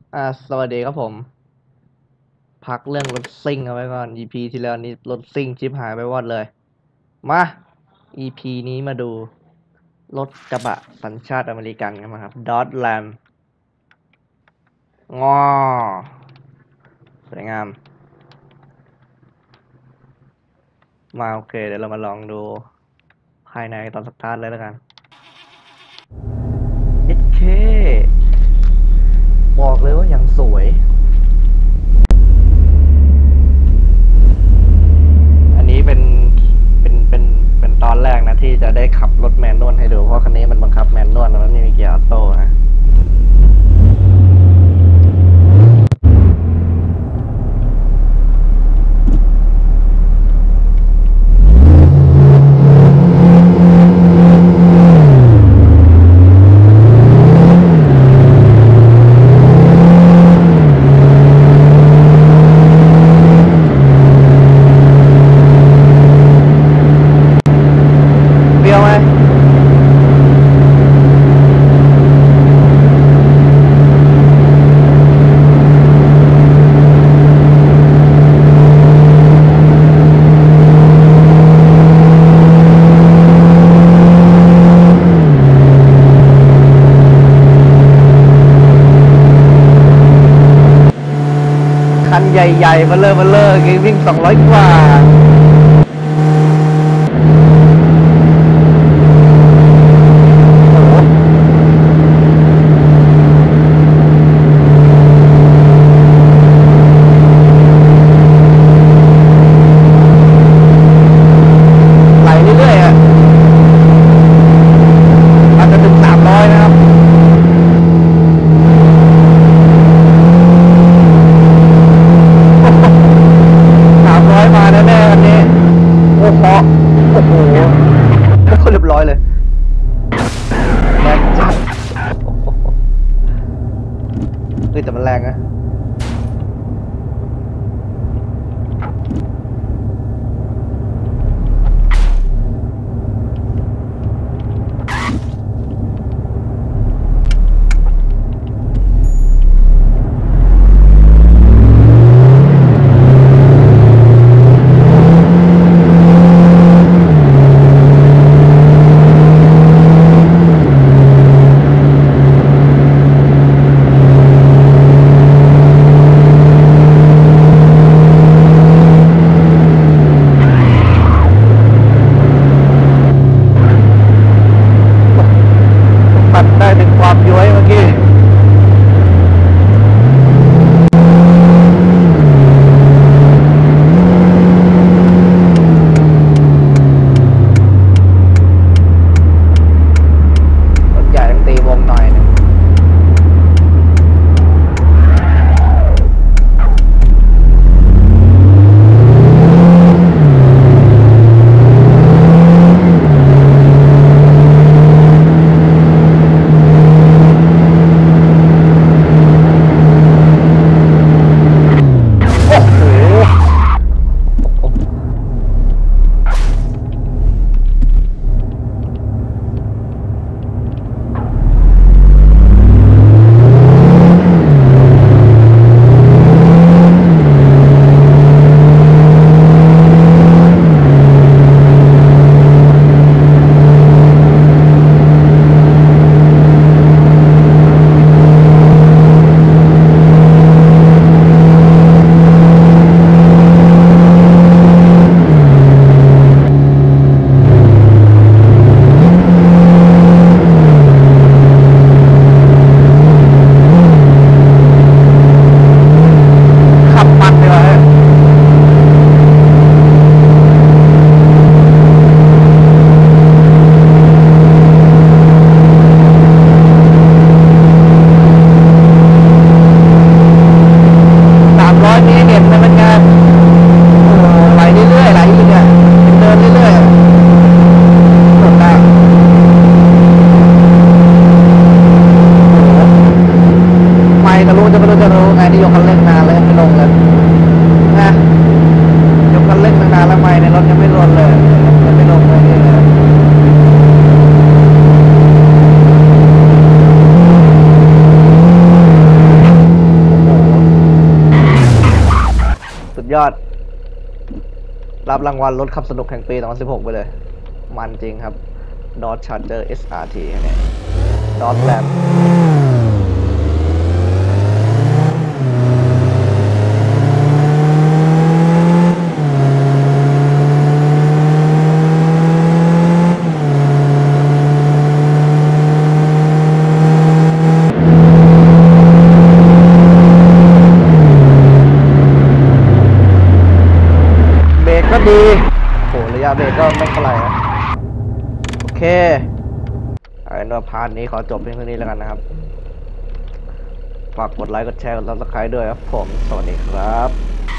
สวัสดีครับผมพักเรื่องรถซิ่งเอาไว้ก่อน EP ที่แล้วนี้รถซิ่งชิบหายไปวอดเลยมา EP นี้มาดูรถกระบะสัญชาติอเมริกันกันมาครับ Dodge Ram งอสวยงามมาโอเคเดี๋ยวเรามาลองดูภายในตอนสตาร์ทเลยแล้วกัน SK บอกเลยว่ายังสวยอันนี้เป็นตอนแรกนะที่จะได้ขับรถแมนนวลให้ดูเพราะคันนี้มันบังคับแมนนวลแล้วมันไม่มีเกียร์ออโต้นะเปรี้ยวไหมคันใหญ่ๆเบลอวิ่ง200กว่าโอ้โหไหลเรื่อยๆอ่ะอาจจะถึง300นะครับ300มาแน่ๆอันนี้โอ้โหโอ้โหไม่ค่อยเรียบร้อยเลยแรงจัดโอ้โหแต่มันแรงนะตัดได้ถึงความย้วยเมื่อกี้รถใหญ่ต้องตีวงหน่อยนึงโอ้โหขับมันเลยวะ 300เมตรเห็นไหมมันงานโอ้โหไหลเรื่อยๆไหลอีกอ่ะเดินเรื่อยๆอะหมดแล้วโอ้โหไม่จะรู้ไงนี่ยกคันเร่งนานเลยไม่ลงเลยนะยกคันเร่งนานแล้วไม่ในรถยังไม่ลงเลยยังไม่ลงเลยนี่อด รับรางวัลรถขับสนุกแห่งปี 2016 ไปเลย มันจริงครับ Dodge Charger SRT เนี่ย Dodge Ram เบรกก็ดีโหระยะเบรกก็ไม่เท่าไหร่นะโอเคเอาเป็นว่าพาร์ทนี้ขอจบเพียงเท่านี้แล้วกันนะครับ ฝากกดไลค์กดแชร์กด Subscribe ด้วยครับผม สวัสดีครับ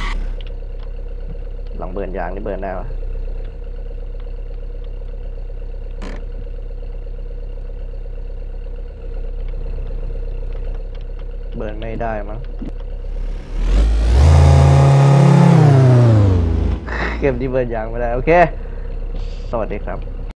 ลองเบิร์นยางนี่เบิร์นได้ปะเบิร์นไม่ได้มั้งเกมที่เบิร์นยางไม่ได้ โอเค สวัสดีครับ